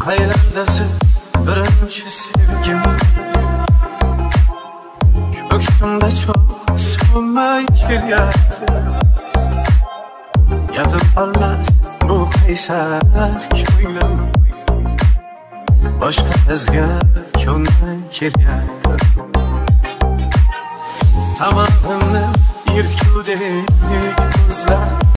Qaylardasiz birinchi sevgim, ko'ksimda cho'g' so'nmay kelyapti. Yetib olmas bu qaysar ko'nglim, boshqa qizga ko'nmay kelyapti. Tamomimni yirtgudek ko'zlar